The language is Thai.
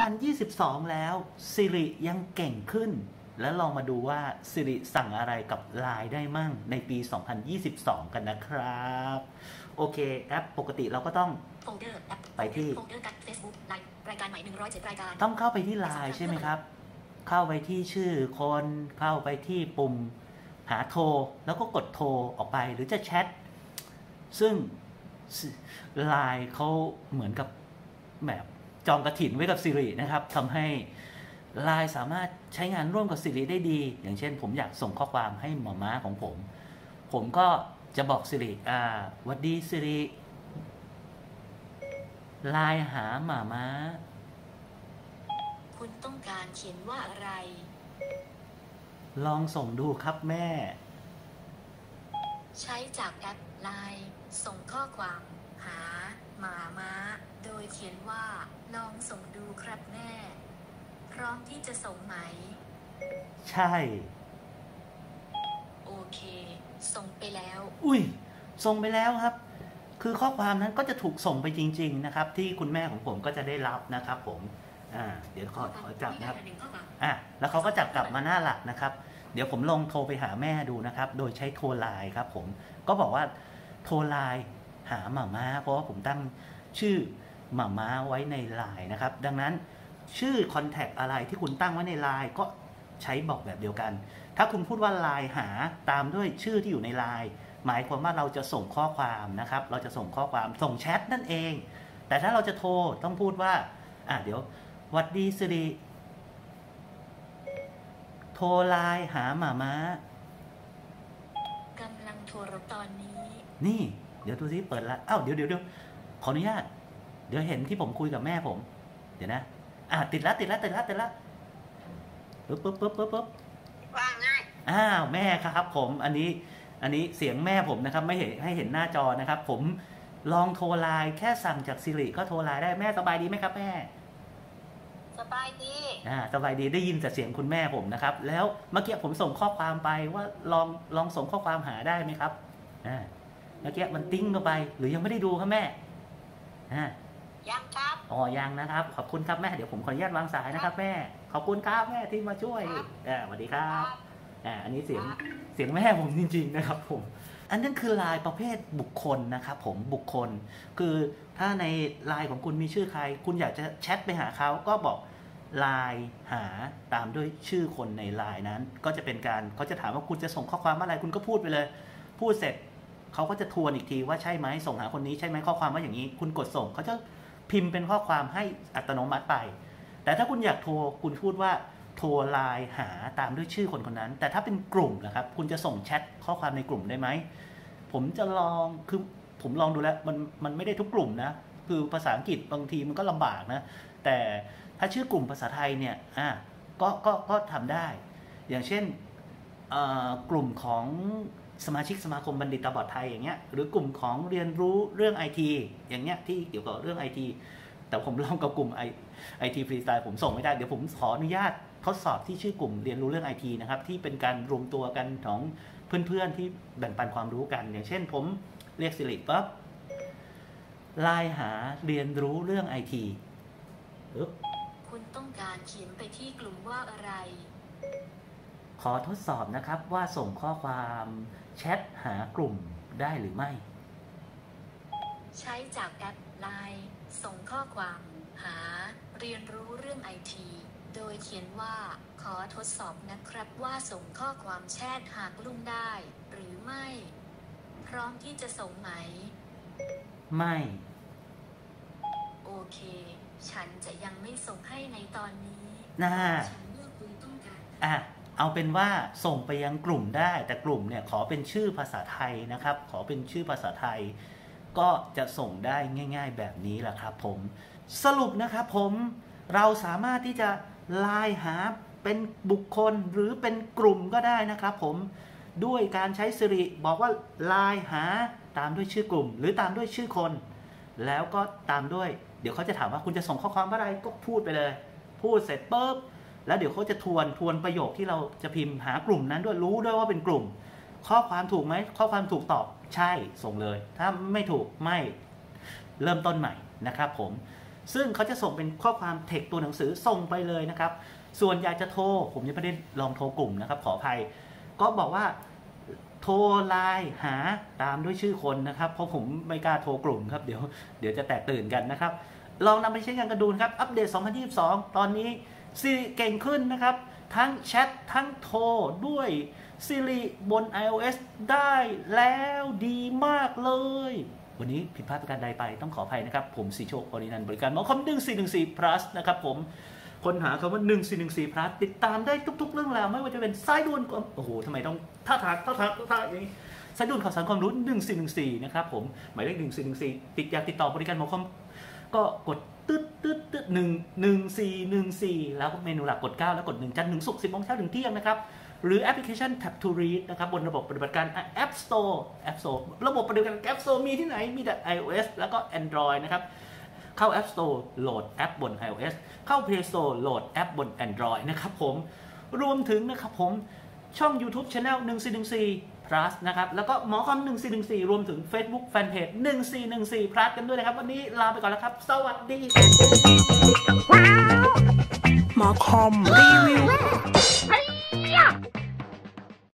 2022 แล้ว Siri ยังเก่งขึ้น แล้วลองมาดูว่า Siri สั่งอะไรกับ LINE ได้มั่งในปี 2022 กันนะครับ โอเคแอปปกติเราก็ต้องไปที่ต้องเข้าไปที่ LINE ใช่ไหมครับ เข้าไปที่ชื่อคนเข้าไปที่ปุ่มหาโทรแล้วก็กดโทรออกไปหรือจะแชทซึ่ง LINE เขาเหมือนกับแบบจองกระถินไว้กับ Siri นะครับทำให้ LINE สามารถใช้งานร่วมกับ Siri ได้ดีอย่างเช่นผมอยากส่งข้อความให้หมอม้าของผมก็จะบอก Siri หวัดดี Siri LINE หาหมาม้าคุณต้องการเขียนว่าอะไรลองส่งดูครับแม่ใช้จากแอป LINE ส่งข้อความหาหมาม้าโดยเขียนว่าลองส่งดูครับแม่พร้อมที่จะส่งไหมใช่โอเคส่งไปแล้วอุ้ยส่งไปแล้วครับคือข้อความนั้นก็จะถูกส่งไปจริงๆนะครับที่คุณแม่ของผมก็จะได้รับนะครับผมเดี๋ยวขอจับนะครับแล้วเขาก็จับกลับมาหน้าหลักนะครับเดี๋ยวผมลองโทรไปหาแม่ดูนะครับโดยใช้โทรไลน์ครับผมก็บอกว่าโทรไลน์หาหม่าม้าเพราะว่าผมตั้งชื่อหม่าม้าไว้ในไลน์นะครับดังนั้นชื่อคอนแทคอะไรที่คุณตั้งไว้ในไลน์ก็ใช้บอกแบบเดียวกันถ้าคุณพูดว่าไลน์หาตามด้วยชื่อที่อยู่ในไลน์หมายความว่าเราจะส่งข้อความนะครับเราจะส่งข้อความส่งแชทนั่นเองแต่ถ้าเราจะโทรต้องพูดว่าเดี๋ยวหวัดดีสิริโทรไลน์หาหม่าม้ากำลังโทรตอนนี้นี่เดี๋ยวดูซิเปิดละเดี๋ยวขออนุญาตเดี๋ยวเห็นที่ผมคุยกับแม่ผมเดี๋ยวนะติดละปุ๊บว่าง่ายแม่ครับผมอันนี้เสียงแม่ผมนะครับไม่เห็นให้เห็นหน้าจอนะครับผมลองโทรไลน์แค่สั่งจาก Siri ก็โทรไลน์ได้แม่สบายดีไหมครับแม่สบายดีสบายดีได้ยินแต่เสียงคุณแม่ผมนะครับแล้วเมื่อกี้ผมส่งข้อความไปว่าลองส่งข้อความหาได้ไหมครับเมื่อกี้มันติ้งเข้าไปหรือยังไม่ได้ดูครับแม่ยังครับยังนะครับขอบคุณครับแม่เดี๋ยวผมขออนุญาตวางสายนะครับแม่ขอบคุณครับแม่ที่มาช่วยสวัสดีครับอันนี้เสียงแม่ผมจริงๆนะครับผมอันนั้นคือไลน์ประเภทบุคคลนะครับผมบุคคลคือถ้าในไลน์ของคุณมีชื่อใครคุณอยากจะแชทไปหาเขาก็บอกไลน์หาตามด้วยชื่อคนในไลน์นั้นก็จะเป็นการเขาจะถามว่าคุณจะส่งข้อความอะไรคุณก็พูดไปเลยพูดเสร็จเขาก็จะทวนอีกทีว่าใช่ไหมส่งหาคนนี้ใช่ไหมข้อความว่าอย่างนี้คุณกดส่งเขาจะพิมพ์เป็นข้อความให้อัตโนมัติไปแต่ถ้าคุณอยากโทรคุณพูดว่าโทรไลน์หาตามด้วยชื่อคนคนนั้นแต่ถ้าเป็นกลุ่มนะครับคุณจะส่งแชทข้อความในกลุ่มได้ไหมผมจะลองคือผมลองดูแล้วมันไม่ได้ทุกกลุ่มนะคือภาษาอังกฤษบางทีมันก็ลำบากนะแต่ถ้าชื่อกลุ่มภาษาไทยเนี่ยก็ทำได้อย่างเช่นกลุ่มของสมาชิกสมาคมบัณฑิตตาบอดไทยอย่างเงี้ยหรือกลุ่มของเรียนรู้เรื่อง IT อย่างเงี้ยที่เกี่ยวกับเรื่อง IT แต่ผมลองกับกลุ่ม IT ฟรีสไตล์ผมส่งไม่ได้เดี๋ยวผมขออนุญาตทดสอบที่ชื่อกลุ่มเรียนรู้เรื่อง IT นะครับที่เป็นการรวมตัวกันของเพื่อนๆที่แบ่งปันความรู้กันอย่างเช่นผมเรียก Siri ปั๊บไลน์หาเรียนรู้เรื่อง IT คุณต้องการเขียนไปที่กลุ่มว่าอะไรขอทดสอบนะครับว่าส่งข้อความแชทหากลุ่มได้หรือไม่ใช้จากแอป LINE ส่งข้อความหาเรียนรู้เรื่อง IT โดยเขียนว่าขอทดสอบนะครับว่าส่งข้อความแชทหากลุ่มได้หรือไม่พร้อมที่จะส่งไหมไม่โอเคฉันจะยังไม่ส่งให้ในตอนนี้ฉันเลือกคุณต้องการเอาเป็นว่าส่งไปยังกลุ่มได้แต่กลุ่มเนี่ยขอเป็นชื่อภาษาไทยนะครับขอเป็นชื่อภาษาไทยก็จะส่งได้ง่ายๆแบบนี้แหละครับผมสรุปนะครับผมเราสามารถที่จะไลน์หาเป็นบุคคลหรือเป็นกลุ่มก็ได้นะครับผมด้วยการใช้ Siri บอกว่าไลน์หาตามด้วยชื่อกลุ่มหรือตามด้วยชื่อคนแล้วก็ตามด้วยเดี๋ยวเขาจะถามว่าคุณจะส่งข้อความอะไรก็พูดไปเลยพูดเสร็จปุ๊บแล้วเดี๋ยวเขาจะทวนประโยคที่เราจะพิมพ์หากลุ่มนั้นด้วยรู้ด้วยว่าเป็นกลุ่มข้อความถูกไหมข้อความถูกตอบใช่ส่งเลยถ้าไม่ถูกไม่เริ่มต้นใหม่นะครับผมซึ่งเขาจะส่งเป็นข้อความเทคตัวหนังสือส่งไปเลยนะครับส่วนอยากจะโทรผมยังไม่ได้ลองโทรกลุ่มนะครับขออภัยก็บอกว่าโทรไลน์หาตามด้วยชื่อคนนะครับเพราะผมไม่กล้าโทรกลุ่มครับเดี๋ยวจะแตกตื่นกันนะครับลองนำไปใช้งานกันดูครับอัปเดต 2022 ตอนนี้Siri เก่งขึ้นนะครับทั้งแชททั้งโทรด้วย Siri บน iOS ได้แล้วดีมากเลยวันนี้ผิดพลาดประการใดไปต้องขออภัยนะครับผมสีโชคอรินันท์บริการหมอคอม1414 plus นะครับผมค้นหาคำว่า1414 plus ติดตามได้ทุกๆเรื่องราวไม่ว่าจะเป็นสายด่วนโอ้โหทำไมต้องท่าทางอย่างนี้สายด่วนข่าวสารความรู้1414นะครับผมหมายเลข1414อยากติดต่อบริการหมอคอมก็กดตึ๊ด1414แล้วเมนูหลักกด9แล้วกด1จันทร์ถึงศุกร์ 10 โมงเช้าถึงเที่ยงนะครับหรือแอปพลิเคชัน Tap to Read นะครับบนระบบปฏิบัติการ App Store ระบบปฏิบัติการ App Store มีที่ไหนมีแต่ iOS แล้วก็ Android นะครับเข้า App Store โหลดแอปบน iOS เข้า Play Store โหลดแอปบน Android นะครับผมรวมถึงนะครับผมช่อง YouTube Channel 1414 plus นะครับแล้วก็หมอคอม1414รวมถึง Facebook Fanpage 1414 plus กันด้วยนะครับวันนี้ลาไปก่อนแล้วครับสวัสดีหมอคอมรีวิว